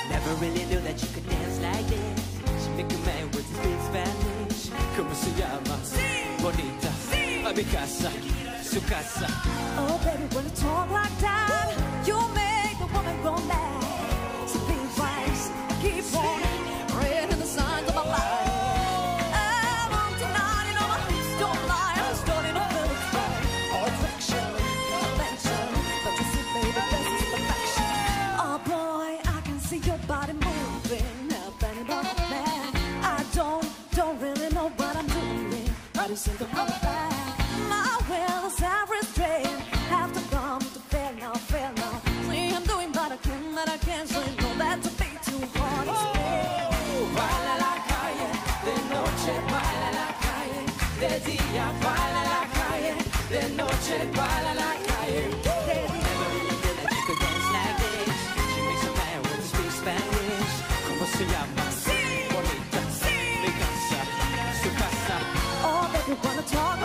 Never really knew that you could dance like this. She make a man with his big Spanish. ¿Cómo se llama? Bonita. A mi casa, su casa. Oh baby, when you talk like that, you make the woman go mad. So be wise, keep on reading the signs of my life. I want tonight, you know my hips don't lie. I'm starting to feel it's right. Attraction, attention, don't you see, baby, this is perfection. Oh boy, I can see your body moving, nothing but that. I don't really know what I'm doing, but it's in the wrong path. My will is self-restraint. Have to come to fail now, fail now. See, I'm doing but I can't say no, that's a bit too hard to say. Baila la calle, de noche baila la calle, de día baila la calle, de noche baila la calle. Never really knew that you could dance like this. She makes a man with his big Spanish. ¿Cómo se llama? Bonita, mi casa, su casa. Oh, baby, wanna talk